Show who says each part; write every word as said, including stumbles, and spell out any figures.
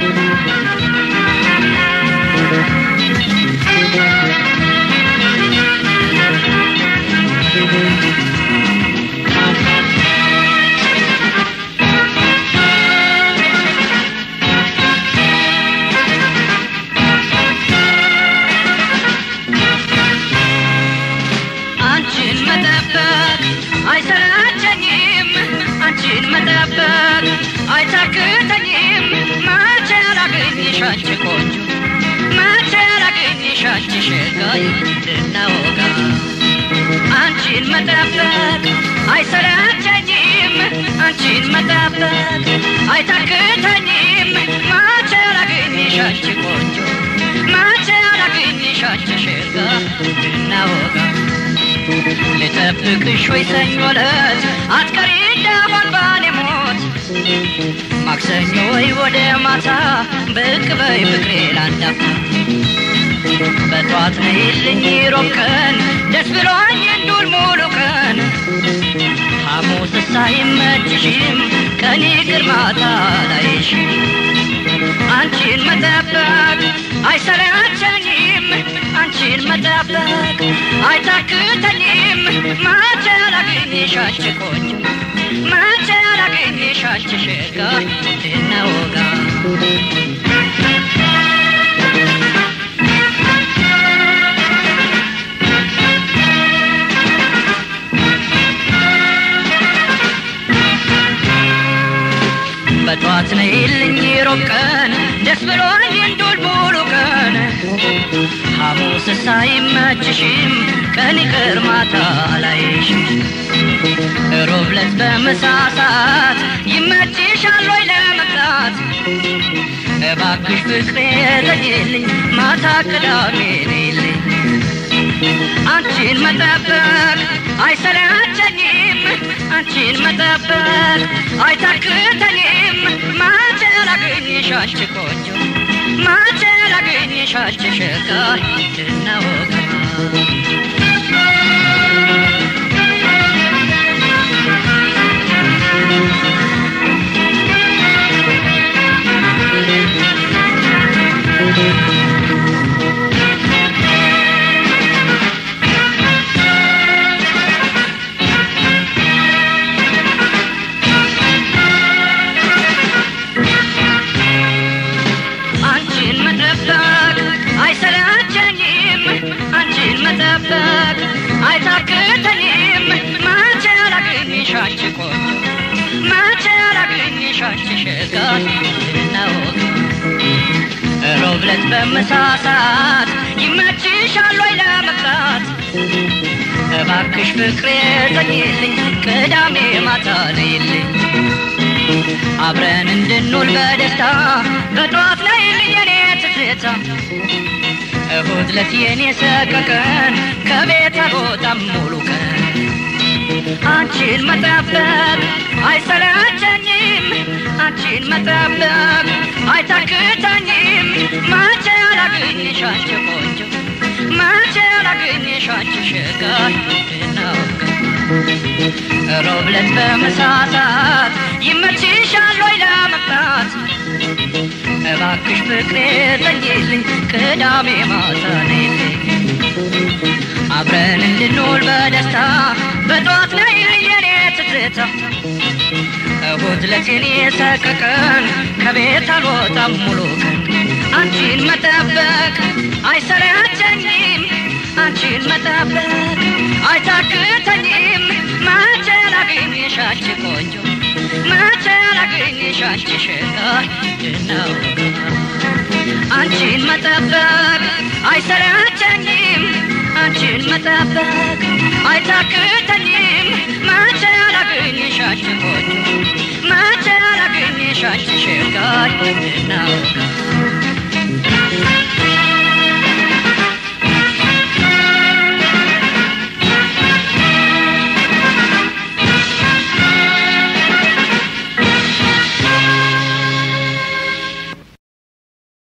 Speaker 1: لتبقى شوي سنولت عتكري دهون باني موت ماكسنوي ودي ماتا بكبي بكري لاندفا بطوات نهيلني روكن دس بلوان يندول مولوكن حموس السايم مجشيم كاني كرماتا لايشي አንቺን መጠበቅ አይሰለቸኝም አንቺን መጠበቅ አይታክተኝም መቼ ላገኝሽ አንቺ ቆንጆ መቼ ላገኝሽ አንቺ ሸጋ እናወጋ በጧት ነይልኝ ሮቀን ደስ ብሎኝ እንዱል ሙሉ ቀን ሐሙስ ሳይመችሽም ቀን ይቅር ማታ ላይሽም ሮብ ዕለት በምሳ ሰዓት ይመችሻል ወይ ለመቅራት እባክሽ ፍቅሬ ተይልኝ ማታ ቅዳሜ ነይልኝ አንቺን መጠበቅ አይሰለቸኝም አንቺን መጠበቅ አይታክተኝም መቼ ላገኝሽ አንቺ ቆንጆ መቼ ላገኝሽ አንቺ ሸጋ እናወጋ አይታክተኝም መቼ ላገኝሽ አንቺ ቆንጆ መቼ ላገኝሽ አንቺ ሸጋ እናወጋ ሮብ ዕለት በምሳ ሰዓት ይመችሻል ወይ ለመቅራት እባክሽ ፍቅሬ ተይልኝ ቅዳሜ ማታ ነይልኝ አብረን እንድንውል በደስታ በጧት ነይልኝ የኔ ትዝታ እሁድ ዕለት የኔ ሰቀቀን ከቤት አልወጣም ሙሉ ቀን አንቺን መጠበቅ አይሰለቸኝም አንቺን መጠበቅ አይታክተኝም መቼ ላገኝሽ አንቺ ቆንጆ መቼ ላገኝሽ አንቺ ሸጋ እናውጋ ሮብ ዕለት በምሳ ሰዓት ይመችሻል ወይ ለመቅራት እባክሽ ፍቅሬ ተይልኝ ቅዳሜ ማታ ነይልኝ አብረን እንድንውል በደስታ በጧት ነይልኝ የኔ ትዝታ እሁድ ዕለት የኔ ሰቀቀን ከቤት አልወጣም ሙሉ ቀን አንቺን መጠበቅ አይሰለቸኝም አንቺን መጠበቅ አይታክተኝም መቼ ላገኝሽ አንቺ ቆንጆ መቼ ላገኝሽ አንቺ ሸጋ እናውጋ አንቺን መጠበቅ አይሰለቸኝም አንቺን መጠበቅ አይታክተኝም መቼ ላገኝሽ አንቺ ቆንጆ መቼ ላገኝሽ አንቺ ሸጋ እናውጋ